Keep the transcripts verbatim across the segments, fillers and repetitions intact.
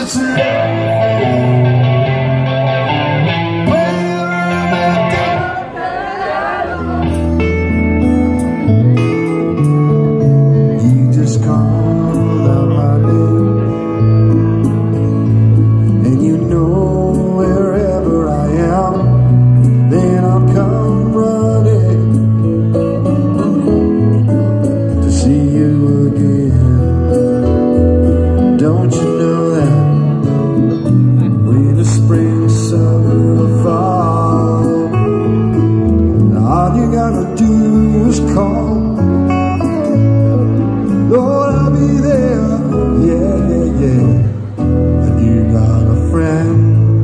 Don't you know that when the spring, summer, or fall, all you gotta do is call. Lord, I'll be there, yeah, yeah, yeah. And you got a friend.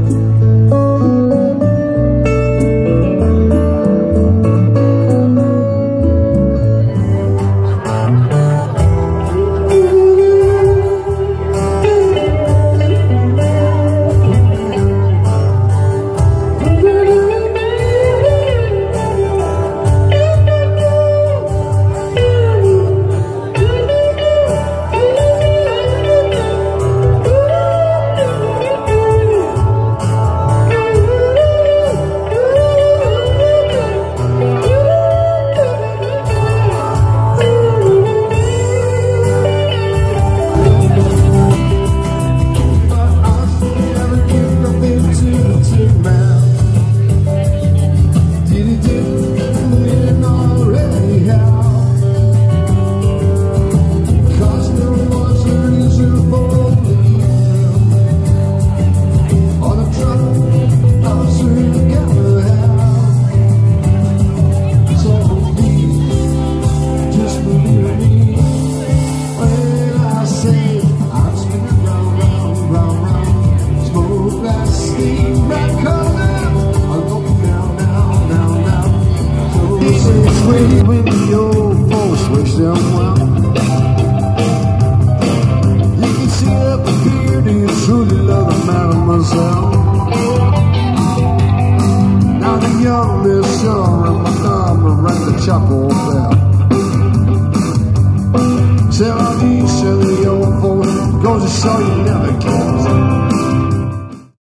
When the old folks wish them well, you can see up the beard and you truly love the mademoiselle. Now the young Miss Shaw and my number rang the chapel bell. Sarah D said the old folks goes to show you never can.